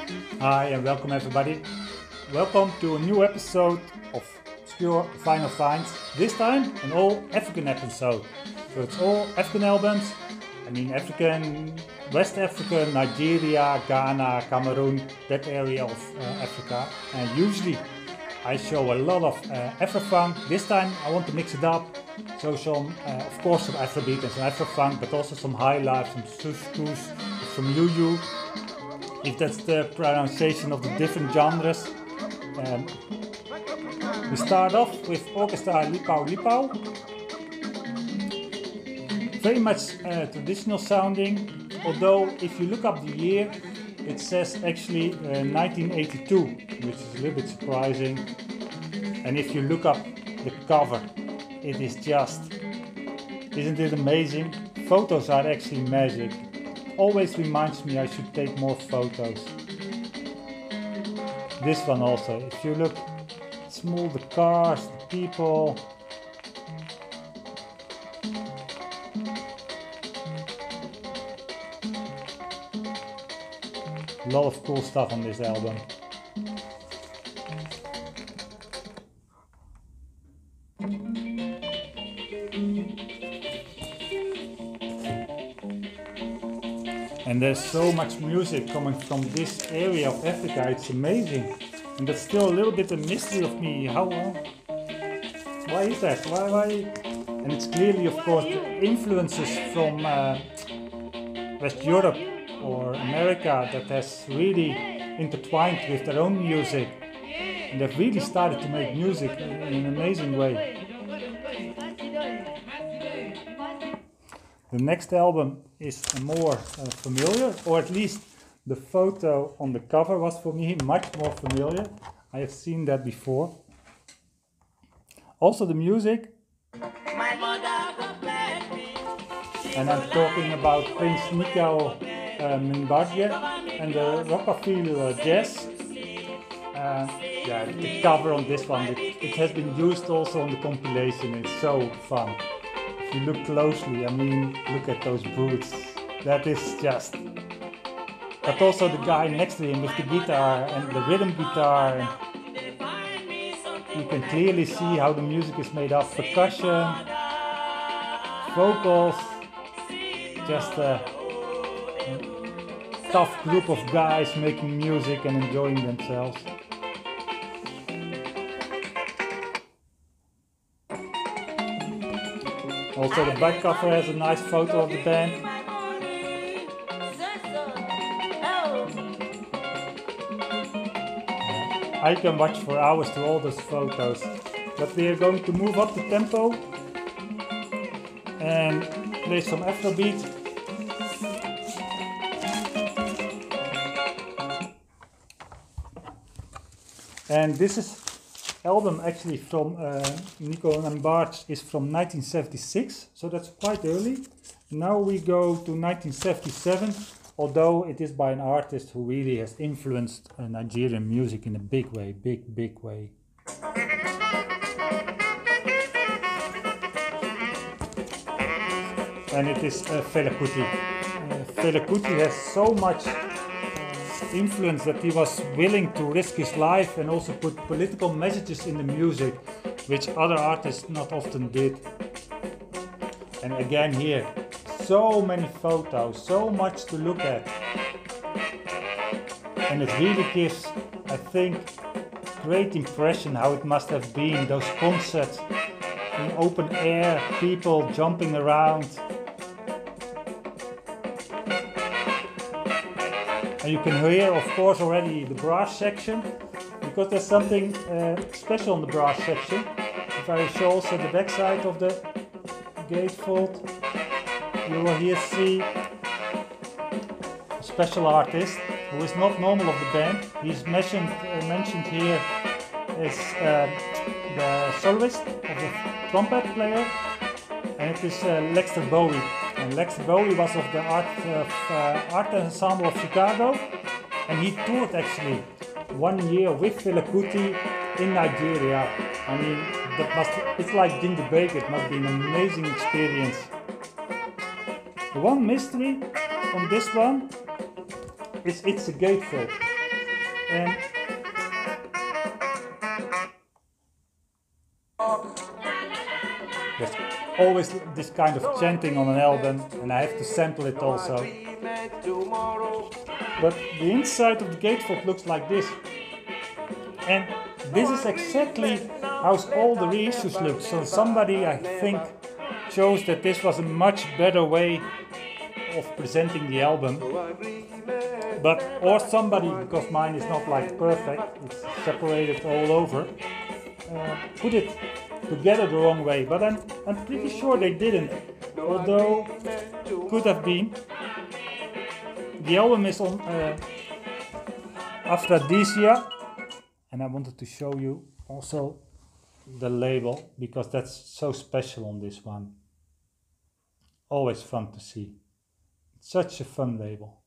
Hi and welcome everybody. Welcome to a new episode of Obscure Vinyl Finds. This time an all African episode. So it's all African albums. I mean African, West Africa, Nigeria, Ghana, Cameroon, that area of Africa. And usually I show a lot of Afrofunk. This time I want to mix it up. So some, of course some Afrobeat and some Afrofunk, but also some high life, some couscous, some UU. If that's the pronunciation of the different genres. We start off with Orchestra Lipau Lipau. Very much traditional sounding, although if you look up the year, it says actually 1982, which is a little bit surprising. And if you look up the cover, it is just, isn't it amazing? Photos are actually magic. Always reminds me I should take more photos. This one also, if you look, small, the cars, the people. A lot of cool stuff on this album. And there's so much music coming from this area of Africa, it's amazing. And that's still a little bit a mystery of me. Why is that? Why? And it's clearly, of course, the influences from West Europe or America that has really intertwined with their own music. And they've really started to make music in an amazing way. The next album is more familiar, or at least the photo on the cover was for me much more familiar. I have seen that before. Also the music. And I'm talking about Prince Nico Mbagye and the Rockabilly Jazz. The cover on this one, it has been used also on the compilation. It's so fun. If you look closely, I mean, look at those boots. That is just... But also the guy next to him with the guitar and the rhythm guitar. You can clearly see how the music is made of percussion, vocals. Just a tough group of guys making music and enjoying themselves. Also the back cover has a nice photo of the band. I can watch for hours through all those photos. But we are going to move up the tempo and play some Afrobeat. And this is album actually from Nico Mbagye is from 1976, so that's quite early. Now we go to 1977, although it is by an artist who really has influenced Nigerian music in a big way, big way. And it is Fela Kuti. Fela Kuti has so much influence that he was willing to risk his life and also put political messages in the music, which other artists not often did. And again here, so many photos, so much to look at. And it really gives, I think, great impression how it must have been, those concerts in open air, people jumping around. And you can hear, of course, already the brass section, because there's something special on the brass section. If I show also the back side of the gatefold, you will here see a special artist who is not normal of the band. He's mentioned here as the soloist of the trumpet player, and it is Lexter Bowie. And Lex Bowie was of the art ensemble of Chicago, and he toured actually 1 year with Fela Kuti in Nigeria. I mean, it's like Ginger Baker, it must be an amazing experience. The one mystery on this one is it's a gatefold. And there's always this kind of chanting on an album, and I have to sample it also. But the inside of the gatefold looks like this. And this is exactly how all the reissues look. So somebody, I think, chose that this was a much better way of presenting the album. But, or somebody, because mine is not like perfect, it's separated all over, put it together the wrong way. But I'm pretty sure they didn't, although could have been. The album is on Aphrodisia, and I wanted to show you also the label, because that's so special on this one. Always fun to see. It's such a fun label.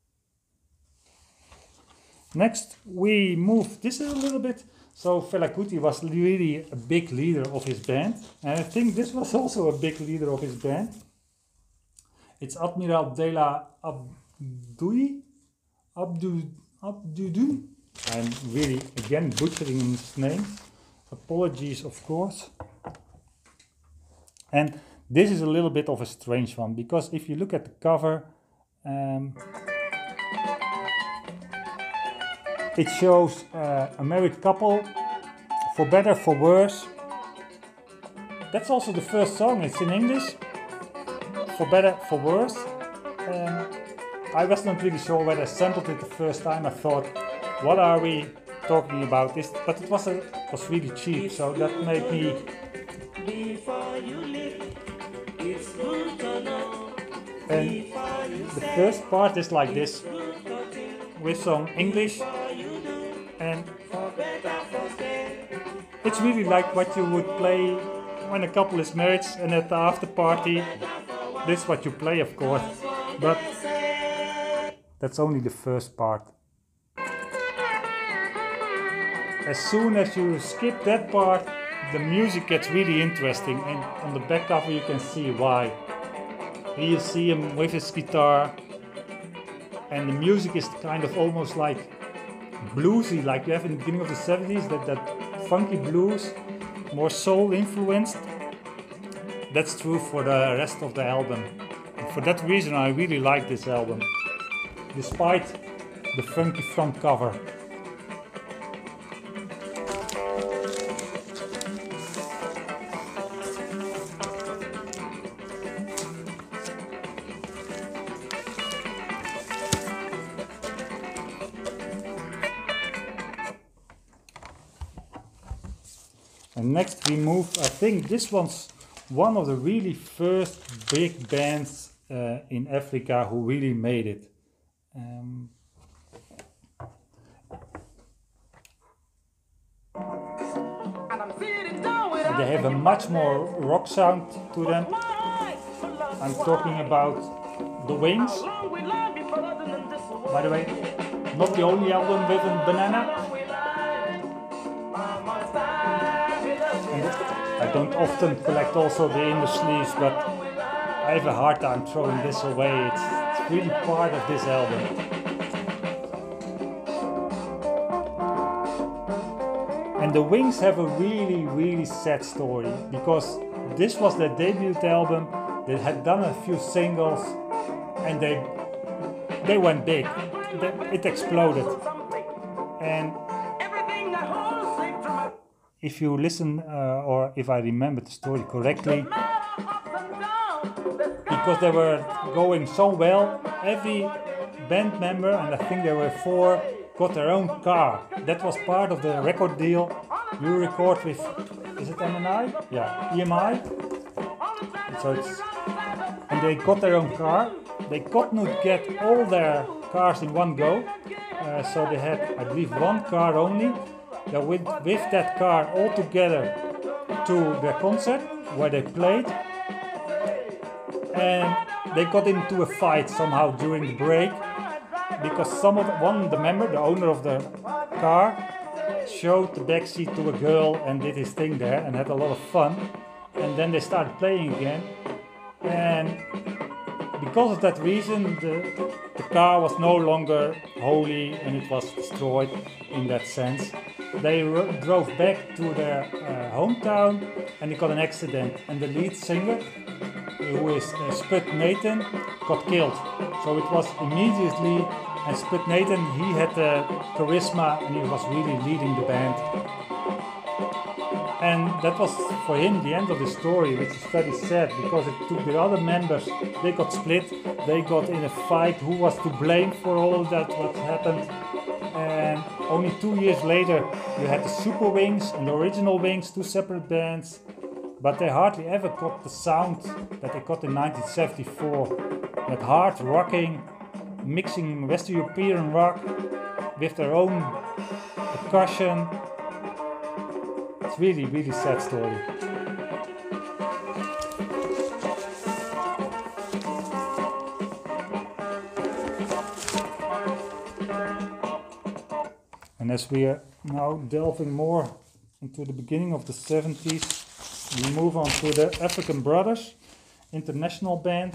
Next we move, this is a little bit, so Fela Kuti was really a big leader of his band, and I think this was also a big leader of his band. It's Admiral Dela Abdoudi. I'm really again butchering his name. Apologies, of course. And this is a little bit of a strange one, because if you look at the cover, it shows a married couple, for better, for worse. That's also the first song, it's in English, for better, for worse. I was not really sure whether I sampled it the first time. I thought, what are we talking about this? But it was really cheap, so that made me. And the first part is like this, with some English, and it's really like what you would play when a couple is married, and at the after party, this is what you play, of course, but that's only the first part. As soon as you skip that part, the music gets really interesting, and on the back cover you can see why. Here you see him with his guitar, and the music is kind of almost like bluesy, like you have in the beginning of the 70s, that funky blues, more soul influenced. That's true for the rest of the album. And for that reason I really like this album, despite the funky front cover. And next we move, I think this one's one of the really first big bands in Africa who really made it. They have a much more rock sound to them. I'm talking about The Wings. By the way, not the only album with a banana. I don't often collect also the inner sleeves, but I have a hard time throwing this away. It's really part of this album. And The Wings have a really, really sad story, because this was their debut album. They had done a few singles, and they went big. It exploded. And if you listen, or if I remember the story correctly, because they were going so well, every band member, and I think there were 4, got their own car. That was part of the record deal. You record with, is it MNI? Yeah, EMI. So and they got their own car. They could not get all their cars in one go, so they had, I believe, one car only. They went with that car all together to the concert where they played, and they got into a fight somehow during the break, because the member, the owner of the car, showed the backseat to a girl and did his thing there and had a lot of fun. And then they started playing again, and because of that reason, the car was no longer holy and it was destroyed in that sense. They drove back to their hometown and they got an accident, and the lead singer, who is Spud Nathan, got killed. So it was immediately, and Spud Nathan, he had the charisma and he was really leading the band. And that was for him the end of the story, which is very sad, because it took the other members, they got split, they got in a fight who was to blame for all that what happened. And only 2 years later you had the Super Wings and the original Wings, two separate bands, but they hardly ever got the sound that they got in 1974, that hard rocking, mixing West European rock with their own percussion. It's really, really sad story. And as we are now delving more into the beginning of the 70s, we move on to the African Brothers International Band.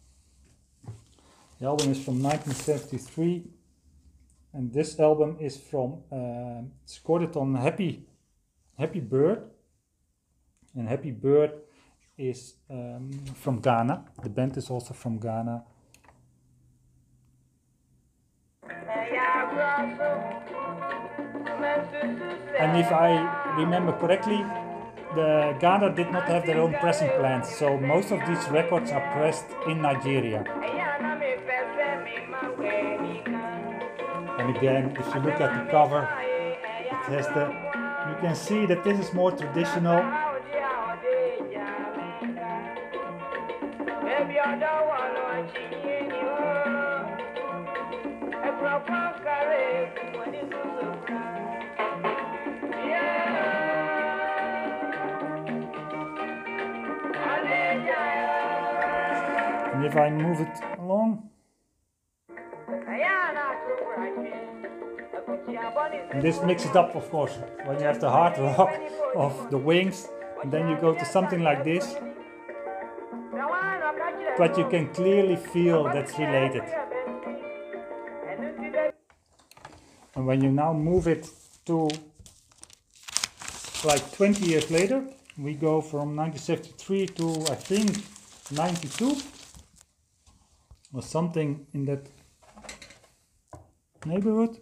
The album is from 1973, and this album is from, it's recorded on Happy Bird, and Happy Bird is from Ghana. The band is also from Ghana. And if I remember correctly, the Ghana did not have their own pressing plants, so most of these records are pressed in Nigeria. And again, if you look at the cover, it has you can see that this is more traditional. And if I move it along, and this mixes it up, of course, when you have the hard rock of the Wings, and then you go to something like this, but you can clearly feel that's related. And when you now move it to like 20 years later, we go from 1973 to I think 92 or something in that neighborhood.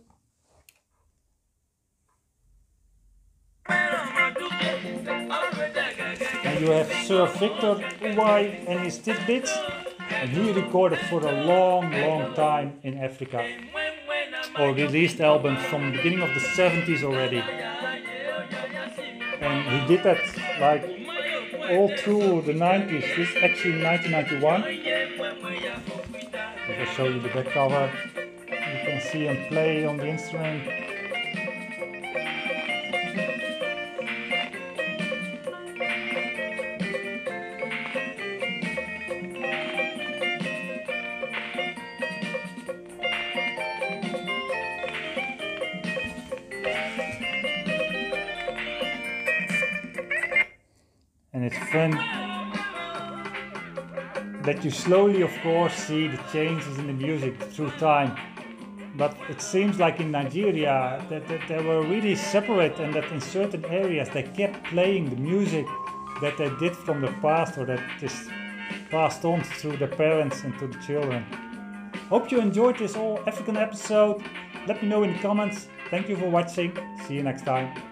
And you have Sir Victor Uwai and his Tidbits, and he recorded for a long time in Africa, or released albums from the beginning of the 70s already. And he did that like all through the 90s. This is actually 1991. If I show you the back cover, you can see him play on the instrument. And it's fun that you slowly, of course, see the changes in the music through time. But it seems like in Nigeria that they were really separate, and that in certain areas they kept playing the music that they did from the past, or that just passed on through their parents and to the children. Hope you enjoyed this all African episode. Let me know in the comments. Thank you for watching. See you next time.